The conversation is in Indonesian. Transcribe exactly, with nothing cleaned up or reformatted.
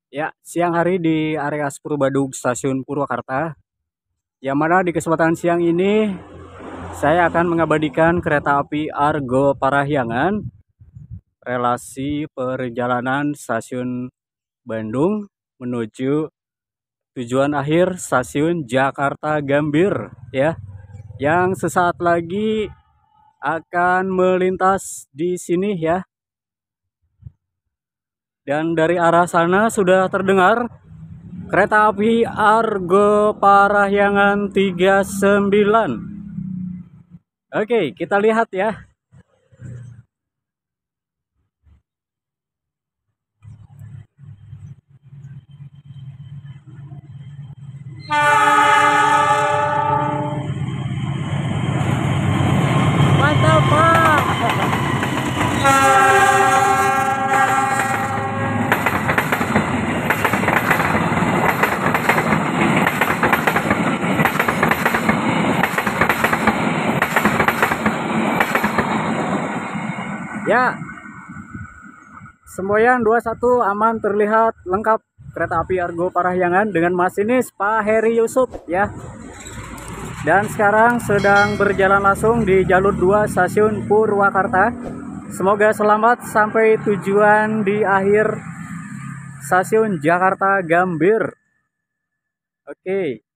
Ya, siang hari di area Spur Badung Stasiun Purwakarta. Yang mana di kesempatan siang ini saya akan mengabadikan kereta api Argo Parahyangan relasi perjalanan stasiun Bandung menuju tujuan akhir stasiun Jakarta Gambir ya, yang sesaat lagi akan melintas di sini ya. Dan dari arah sana sudah terdengar kereta api Argo Parahyangan tiga puluh sembilan. Oke, kita lihat ya. Mantap, Pak. Ya, semboyan dua puluh satu aman, terlihat lengkap kereta api Argo Parahyangan dengan masinis Pak Heri Yusuf ya. Dan sekarang sedang berjalan langsung di jalur dua stasiun Purwakarta. Semoga selamat sampai tujuan di akhir stasiun Jakarta Gambir. Oke.